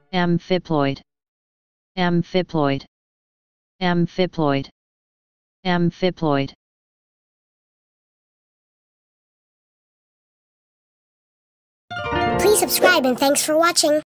Amphiploid, amphiploid, amphiploid, amphiploid. Please subscribe and thanks for watching.